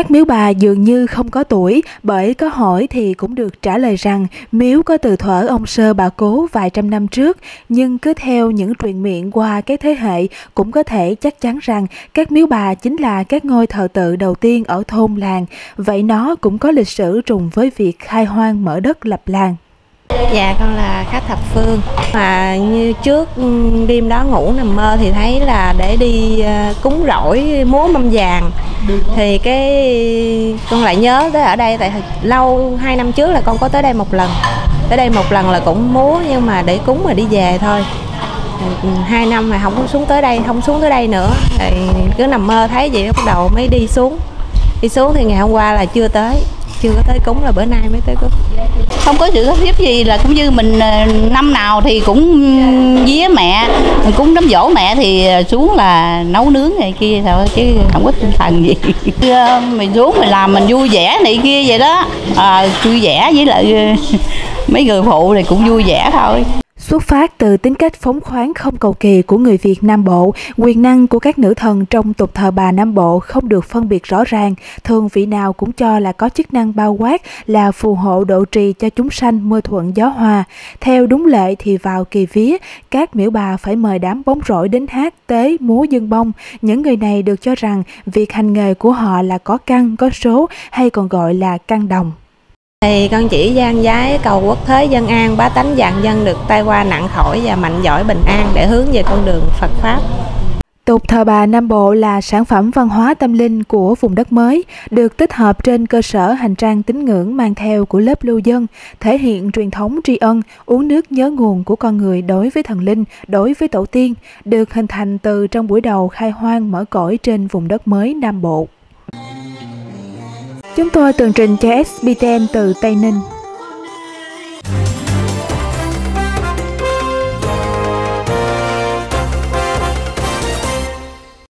Các miếu bà dường như không có tuổi, bởi có hỏi thì cũng được trả lời rằng miếu có từ thuở ông Sơ bà Cố vài trăm năm trước, nhưng cứ theo những truyền miệng qua các thế hệ cũng có thể chắc chắn rằng các miếu bà chính là các ngôi thờ tự đầu tiên ở thôn làng, vậy nó cũng có lịch sử trùng với việc khai hoang mở đất lập làng. Dạ, con là khách thập phương. Mà như trước đêm đó ngủ nằm mơ thì thấy là để đi cúng rỗi múa mâm vàng. Thì con lại nhớ tới ở đây, tại lâu 2 năm trước là con có tới đây một lần. Tới đây một lần là cũng múa nhưng mà để cúng mà đi về thôi. 2 năm mà không xuống tới đây nữa. Thì cứ nằm mơ thấy vậy bắt đầu mới đi xuống. Đi xuống thì ngày hôm qua là chưa có tới cúng, là bữa nay mới tới cúng. Không có sự sắp xếp gì, là cũng như mình năm nào thì cũng vía mẹ, mình cúng đám giỗ mẹ thì xuống là nấu nướng này kia thôi, chứ không có tinh thần gì. Mình xuống mình làm mình vui vẻ này kia vậy đó, vui vẻ với lại mấy người phụ thì cũng vui vẻ thôi. Xuất phát từ tính cách phóng khoáng không cầu kỳ của người Việt Nam Bộ, quyền năng của các nữ thần trong tục thờ bà Nam Bộ không được phân biệt rõ ràng, thường vị nào cũng cho là có chức năng bao quát là phù hộ độ trì cho chúng sanh mưa thuận gió hòa. Theo đúng lệ thì vào kỳ vía, các miễu bà phải mời đám bóng rổi đến hát, tế, múa dân bông. Những người này được cho rằng việc hành nghề của họ là có căn, có số hay còn gọi là căn đồng. Thì con chỉ gian giái cầu quốc thế dân an, bá tánh vạn dân được tai qua nặng khỏi và mạnh giỏi bình an để hướng về con đường Phật Pháp. Tục thờ bà Nam Bộ là sản phẩm văn hóa tâm linh của vùng đất mới, được tích hợp trên cơ sở hành trang tín ngưỡng mang theo của lớp lưu dân, thể hiện truyền thống tri ân, uống nước nhớ nguồn của con người đối với thần linh, đối với tổ tiên, được hình thành từ trong buổi đầu khai hoang mở cõi trên vùng đất mới Nam Bộ. Chúng tôi tường trình cho SBTN từ Tây Ninh.